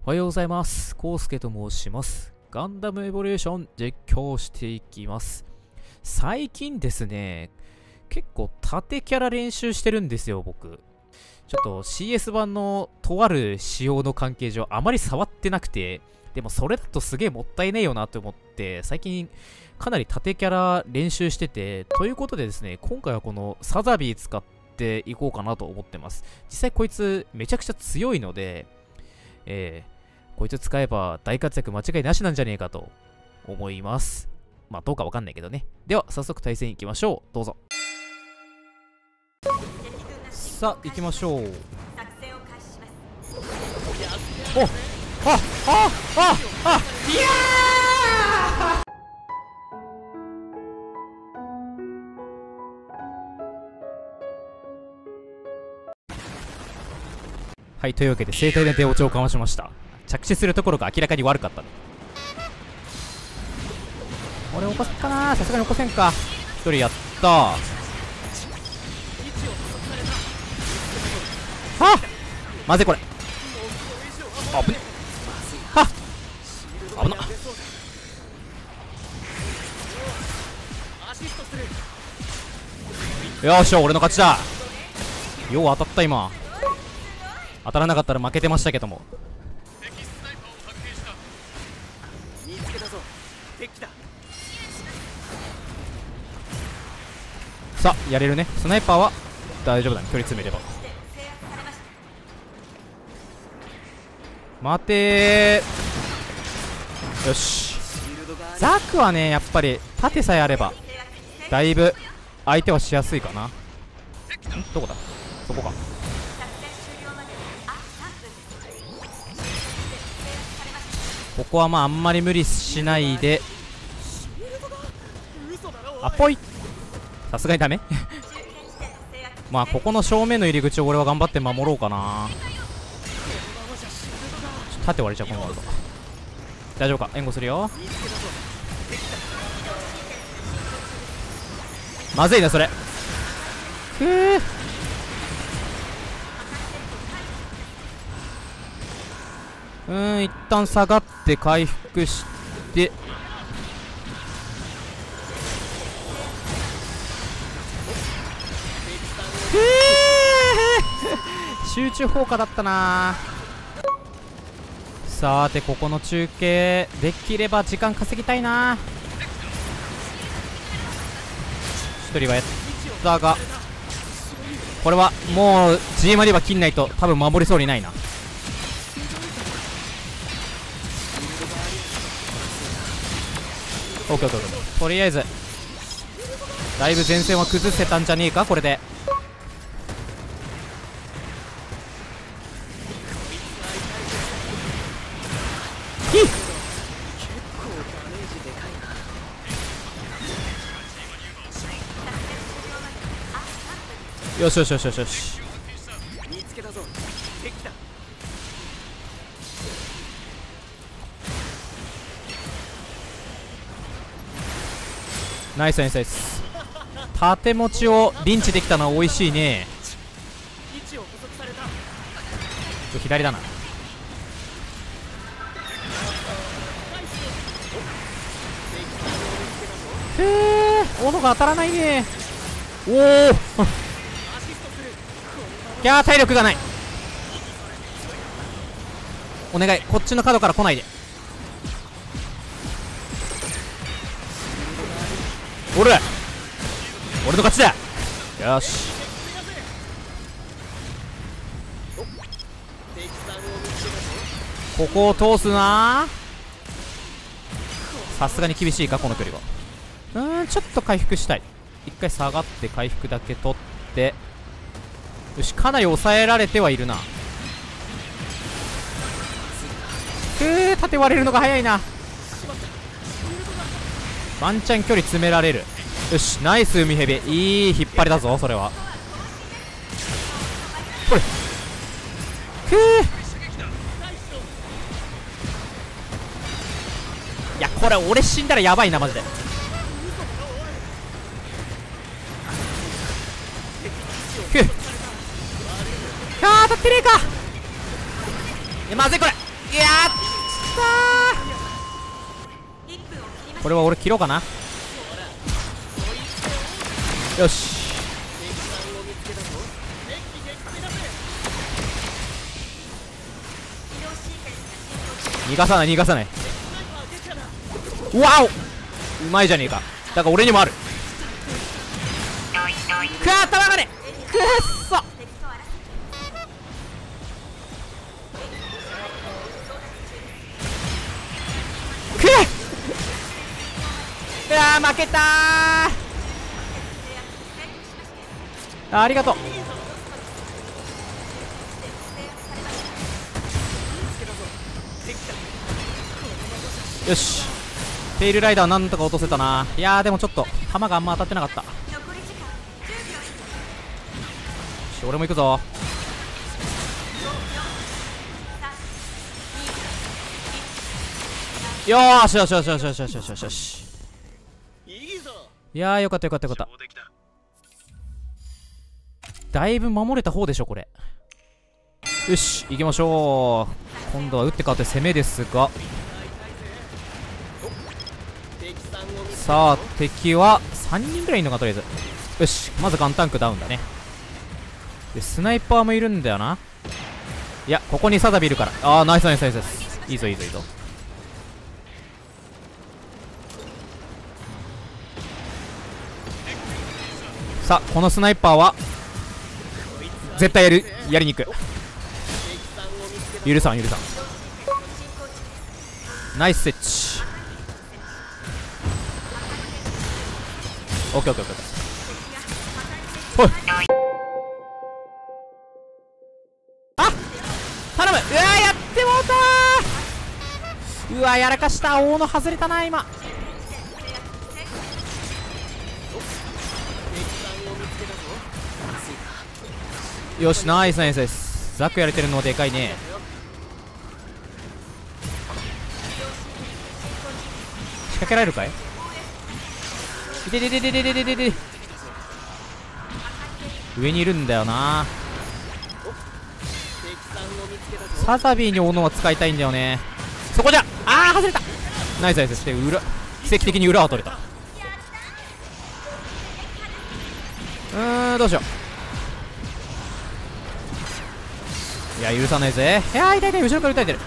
おはようございます。コウスケと申します。ガンダムエボリューション実況していきます。最近ですね、結構縦キャラ練習してるんですよ、僕。ちょっと CS 版のとある仕様の関係上、あまり触ってなくて、でもそれだとすげえもったいねえよなと思って、最近かなり縦キャラ練習してて、ということでですね、今回はこのサザビー使っていこうかなと思ってます。実際こいつめちゃくちゃ強いので、こいつ使えば大活躍間違いなしなんじゃねえかと思います。まあどうかわかんないけどね。では早速対戦いきましょう。どうぞ。さあ行きましょう。おっいやーはい、というわけで盛大な出落ちをかましました。着地するところが明らかに悪かったね。俺起こすかな、さすがに起こせんか。一人やったー。はっまずいこれ。あぶねはっ危なっ。よーし、俺の勝ちだ。よう当たった今。当たらなかったら負けてましたけども。さあやれるね。スナイパーは大丈夫だね、距離詰めれば。待てー。よし、ザクはねやっぱり盾さえあればだいぶ相手はしやすいかな。どこだ、そこか。ここはまああんまり無理しないで。あぽい、さすがにダメまあここの正面の入り口を俺は頑張って守ろうかな。縦割れちゃう、このワールド。大丈夫か、援護するよ。まずいなそれ。一旦下がって回復して集中砲火だったな。さてここの中継できれば時間稼ぎたいな。一人はやったが、これはもう G マリバ切んないと多分守りそうにないな。オッケーオッケーオッケー。とりあえずだいぶ前線は崩せたんじゃねえかこれで。よしよしよしよしよし。ナイスナイスナイス。縦持ちをリンチできたのは美味しいね。左だな。斧が当たらないね。おおいやー体力がない。お願いこっちの角から来ないで。俺の勝ちだ。よし、ここを通すな。さすがに厳しいかこの距離は。ちょっと回復したい。一回下がって回復だけ取って。よし、かなり抑えられてはいるな。縦割れるのが早いな。ワンチャン距離詰められる。よし、ナイス海蛇、いい引っ張りだぞそれは。これいやこれ俺死んだらやばいなマジで。当たってねえか。まずいこれ。 いやーこれは俺切ろうかな。よし、逃がさない逃がさない。わお、うまいじゃねえか。だから俺にもある。くわ、頭がねくっそ。くっ、うわー負けたー。ありがとう。よし、テイルライダーなんとか落とせたな。いやーでもちょっと弾があんま当たってなかった。よし、俺も行くぞ。よーしよしよしよしよしよしよしよしよし。いやーよかったよかったよかった。だいぶ守れた方でしょこれ。よし行きましょう。今度は打って変わって攻めですが、さあ敵は3人ぐらいいるのかとりあえず。よし、まずガンタンクダウンだね。でスナイパーもいるんだよな。いやここにサダビいるから。ああナイスナイスナイスナイス。いいぞいいぞいいぞ。さあこのスナイパーは絶対やりに行く。許さん許さん。ナイス設置。オッケーオッケーオッケー。ほい、あ頼む。うわーやってもうたー。うわーやらかした。大野外れたな今。よしナイスナイスナイス。ザクやれてるのはでかいね。仕掛けられるかい。いててててててててて。上にいるんだよな。サザビーに斧は使いたいんだよね。そこじゃ。あー外れた。ナイスナイス。して裏、奇跡的に裏は取れた。どうしよう。いや許さないぜ。いやー痛い痛い。後ろから撃たれてる。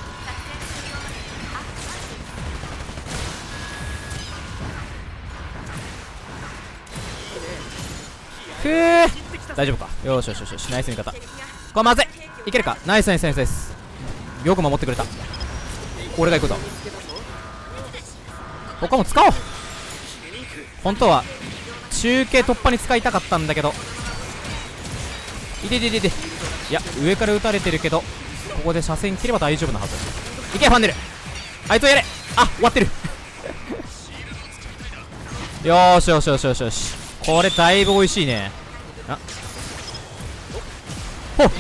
くー大丈夫か。よしよしよしよし。ナイス味方。これまずい。いけるか。ナイスナイスナイスナイス。よく守ってくれた。俺が行くぞ。他も使おう。本当は中継突破に使いたかったんだけど。いてててて。いや上から撃たれてるけど、ここで車線切れば大丈夫なはず。いけファンネル、あいつをやれ。あ終わってるよーしよしよしよしよし。これだいぶ美味しいね。あほっ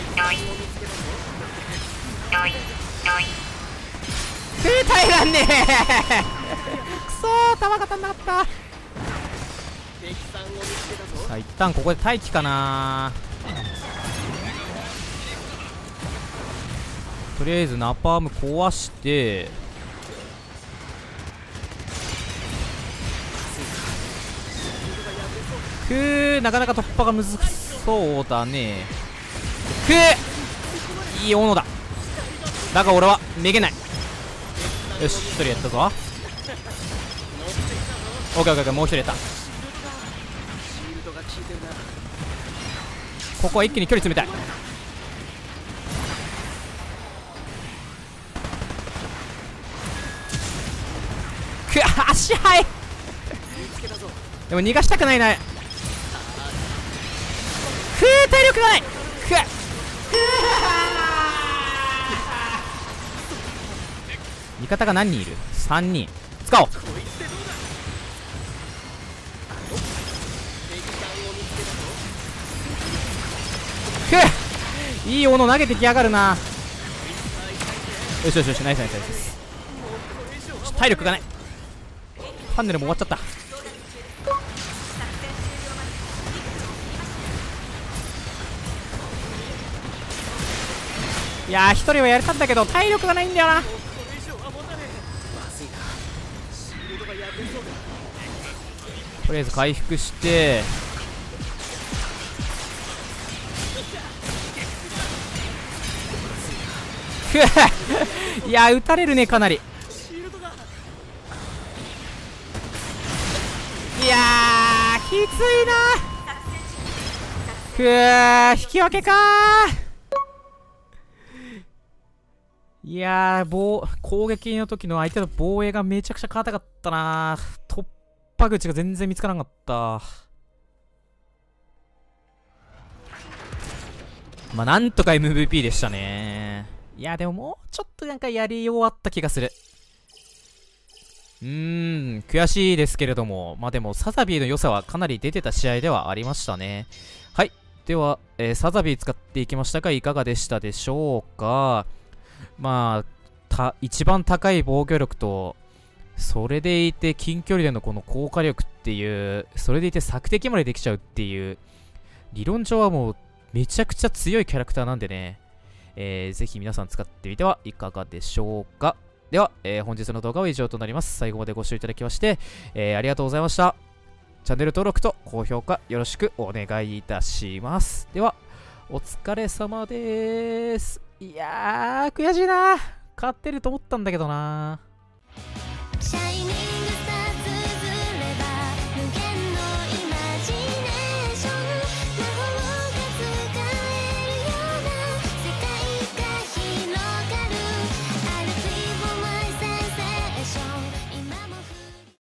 耐えらんねえくそー弾が足んなかった。さあ一旦ここで待機かな。とりあえずナパーム壊して、なかなか突破がむずそうだね。いい斧だ。だが俺はめげない。よし1人やったぞ。オッケーオッケーオッケー。もう1人やった。ここは一気に距離詰めたい。足速いでも逃がしたくないな。体力がない。味方が何人いる。3人使おう。いい斧投げてきやがるな。よしよしよし。ナイスナイスナイス。体力がない。ファンネルも終わっちゃった。 いやー、一人はやれたんだけど体力がないんだよな。とりあえず回復していやー、撃たれるね、かなり。いやー、きついな。くー、引き分けかー。いやー、攻撃の時の相手の防衛がめちゃくちゃ硬かったな。突破口が全然見つからなかった。まあ、なんとか MVP でしたね。いや、でももうちょっとなんかやり終わった気がする。悔しいですけれども、まあでも、サザビーの良さはかなり出てた試合ではありましたね。はい。では、サザビー使っていきましたが、いかがでしたでしょうか。まあ、一番高い防御力と、それでいて近距離でのこの効果力っていう、それでいて索敵までできちゃうっていう、理論上はもうめちゃくちゃ強いキャラクターなんでね、ぜひ皆さん使ってみてはいかがでしょうか。では、本日の動画は以上となります。最後までご視聴いただきまして、ありがとうございました。チャンネル登録と高評価よろしくお願いいたします。では、お疲れ様です。いやー、悔しいな。勝ってると思ったんだけどな。